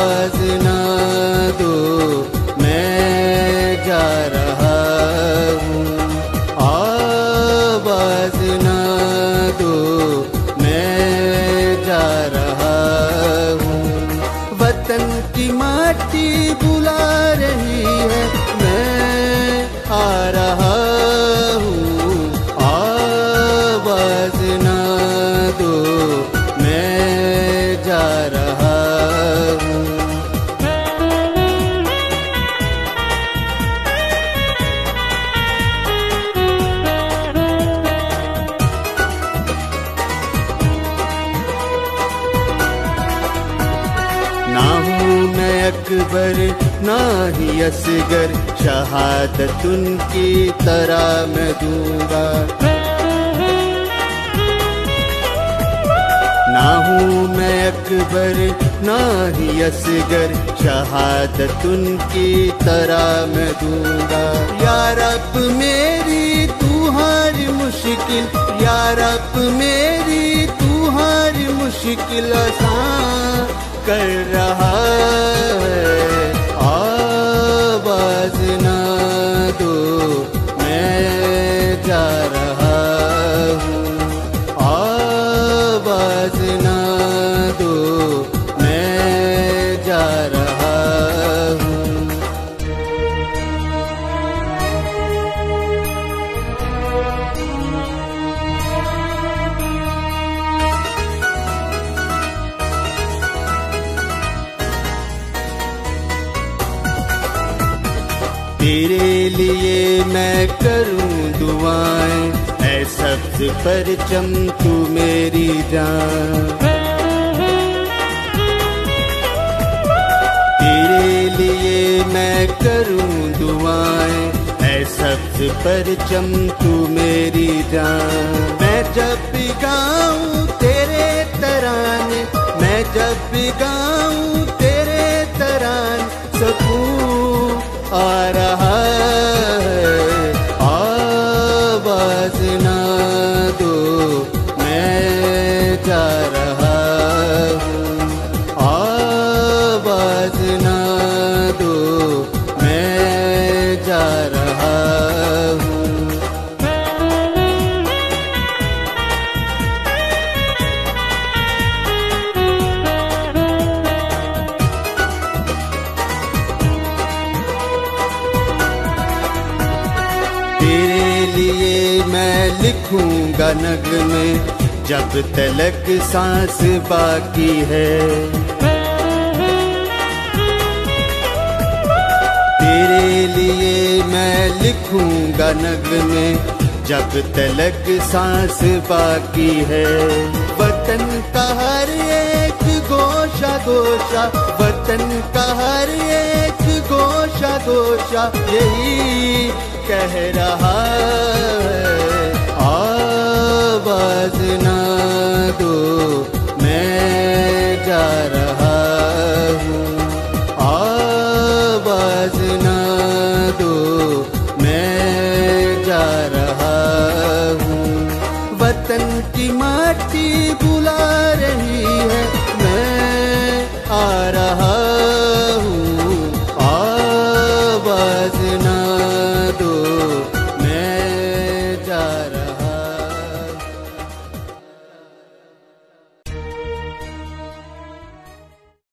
आवाज ना दो, मैं जा रहा हूँ। आवाज ना दो, मैं जा रहा हूँ। वतन की माटी बुला रही है, मैं आ रहा हूँ। आवाज ना दो, मैं जा रहा हूँ। ना हूँ मैं अकबर ना ही असगर, शहादत उनकी तरह मैं दूंगा। ना हूँ मैं अकबर ना ही असगर, शहादत उनकी तरह मैं दूंगा। या रब मेरी तू हर मुश्किल, या रब मेरी तू हर मुश्किल आसान कर रहा है। आवाज ना दो, मैं जा रहा हूँ। आवाज ना दो, मैं जा रहा हूँ। तेरे लिए मैं करूं दुआएं, ऐ सब्ज़ परचम तू मेरी जान। तेरे लिए मैं करूं दुआएं, ऐ सब्ज़ परचम तू मेरी जान। मैं जब भी गाऊं तेरे तराने, मैं जब भी गाऊं तेरे तराने, सकून आ रहा है। आवाज ना दो, मैं जा रहा हूँ। आवाज ना दो, मैं जा रहा हूँ। तेरे लिए मैं लिखूंगा नग़्मे, जब तलक सांस बाकी है। तेरे लिए मैं लिखूंगा नग़्मे, जब तलक सांस बाकी है। वतन का हर एक गोशा गोशा, वतन का हर एक गोशा गोशा यही कह रहा है। आवाज ना दो,